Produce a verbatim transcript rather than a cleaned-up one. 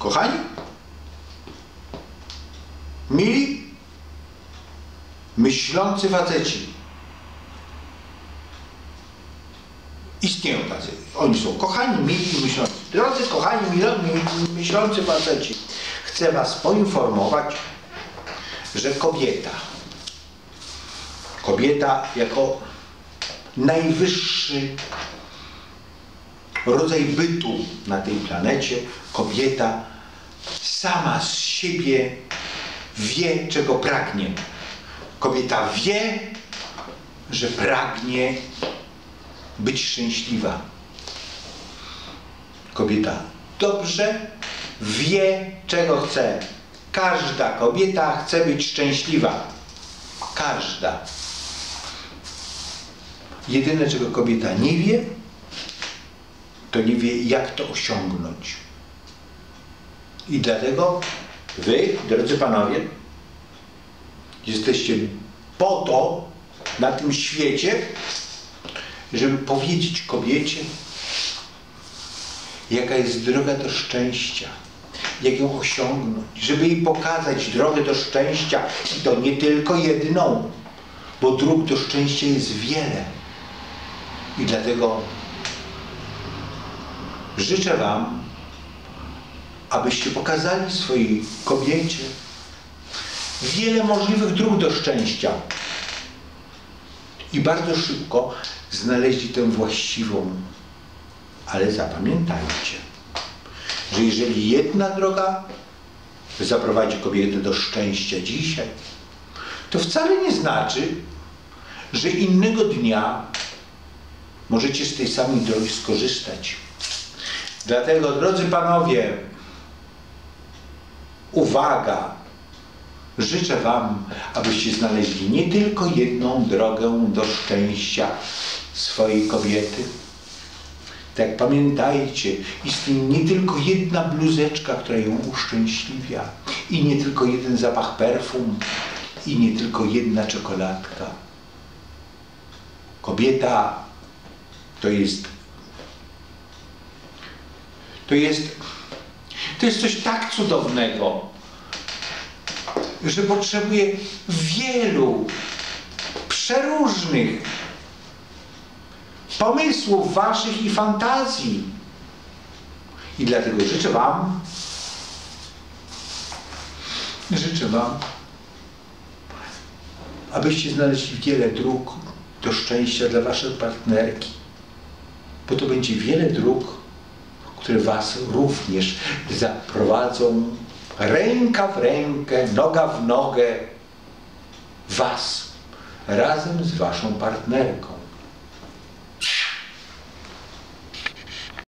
Kochani? Mili? Myślący faceci. Istnieją tacy. Oni są kochani, mili i myślący. Drodzy kochani, mili, myślący faceci. Chcę was poinformować, że kobieta, kobieta jako najwyższy rodzaj bytu na tej planecie, kobieta sama z siebie wie, czego pragnie. Kobieta wie, że pragnie być szczęśliwa. Kobieta dobrze wie, czego chce. Każda kobieta chce być szczęśliwa. Każda. Jedyne, czego kobieta nie wie, to nie wie, jak to osiągnąć. I dlatego wy, drodzy panowie, jesteście po to na tym świecie, żeby powiedzieć kobiecie, jaka jest droga do szczęścia, jak ją osiągnąć, żeby jej pokazać drogę do szczęścia i to nie tylko jedną, bo dróg do szczęścia jest wiele. I dlatego życzę wam, abyście pokazali swojej kobiecie wiele możliwych dróg do szczęścia i bardzo szybko znaleźli tę właściwą. Ale zapamiętajcie, że jeżeli jedna droga zaprowadzi kobietę do szczęścia dzisiaj, to wcale nie znaczy, że innego dnia możecie z tej samej drogi skorzystać. Dlatego, drodzy panowie, uwaga! Życzę wam, abyście znaleźli nie tylko jedną drogę do szczęścia swojej kobiety. Tak pamiętajcie, istnieje nie tylko jedna bluzeczka, która ją uszczęśliwia, i nie tylko jeden zapach perfum, i nie tylko jedna czekoladka. Kobieta to jest to jest to jest coś tak cudownego, że potrzebuje wielu przeróżnych pomysłów waszych i fantazji. I dlatego życzę wam, życzę wam, abyście znaleźli wiele dróg do szczęścia dla waszej partnerki. Bo to będzie wiele dróg, które was również zaprowadzą ręka w rękę, noga w nogę, was razem z waszą partnerką.